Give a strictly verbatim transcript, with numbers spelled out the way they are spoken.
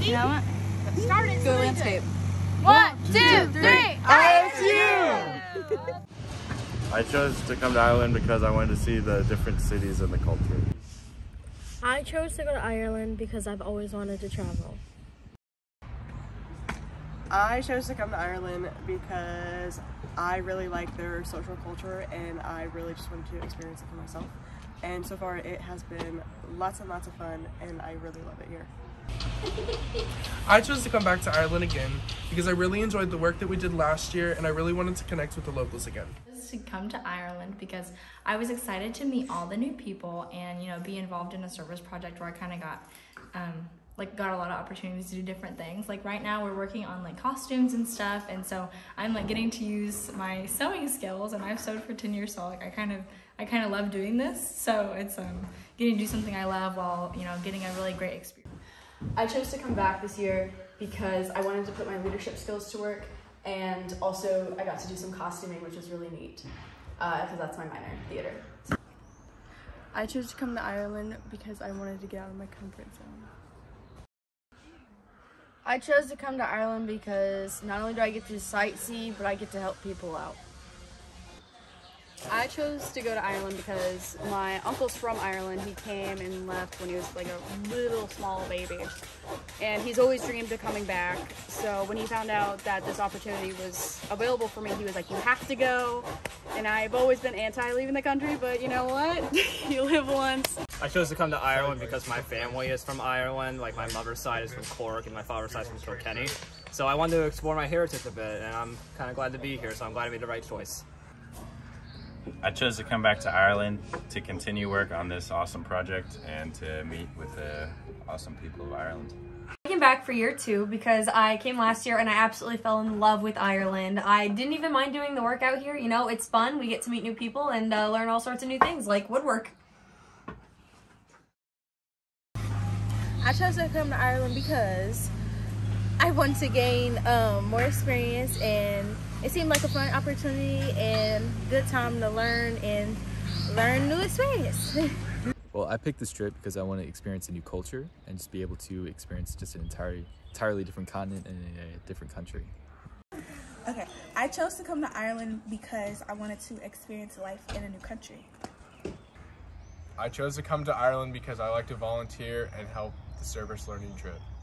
You know what? Start it. Go landscape. One, two, three. I S U! I chose to come to Ireland because I wanted to see the different cities and the culture. I chose to go to Ireland because I've always wanted to travel. I chose to come to Ireland because I really like their social culture and I really just wanted to experience it for myself. And so far it has been lots and lots of fun and I really love it here. I chose to come back to Ireland again because I really enjoyed the work that we did last year and I really wanted to connect with the locals again. To come to Ireland because I was excited to meet all the new people and, you know, be involved in a service project where I kind of got um, like got a lot of opportunities to do different things. Like right now we're working on like costumes and stuff, and so I'm like getting to use my sewing skills, and I've sewed for ten years, so like I kind of I kind of love doing this. So it's um getting to do something I love while, you know, getting a really great experience. I chose to come back this year because I wanted to put my leadership skills to work, and also I got to do some costuming, which was really neat because uh, that's my minor, theater. I chose to come to Ireland because I wanted to get out of my comfort zone. I chose to come to Ireland because not only do I get to sightsee, but I get to help people out. I chose to go to Ireland because my uncle's from Ireland. He came and left when he was like a little small baby. And he's always dreamed of coming back. So when he found out that this opportunity was available for me, he was like, you have to go. And I've always been anti-leaving the country, but you know what? You live once. I chose to come to Ireland because my family is from Ireland. Like my mother's side is from Cork and my father's side is from Kilkenny. So I wanted to explore my heritage a bit, and I'm kind of glad to be here, so I'm glad I made the right choice. I chose to come back to Ireland to continue work on this awesome project and to meet with the awesome people of Ireland. I came back for year two because I came last year and I absolutely fell in love with Ireland. I didn't even mind doing the work out here. You know, it's fun. We get to meet new people and uh, learn all sorts of new things like woodwork. I chose to come to Ireland because I want to gain um, more experience, and it seemed like a fun opportunity and good time to learn and learn new experience. Well, I picked this trip because I want to experience a new culture and just be able to experience just an entirely, entirely different continent and a different country. Okay, I chose to come to Ireland because I wanted to experience life in a new country. I chose to come to Ireland because I like to volunteer and help the service learning trip.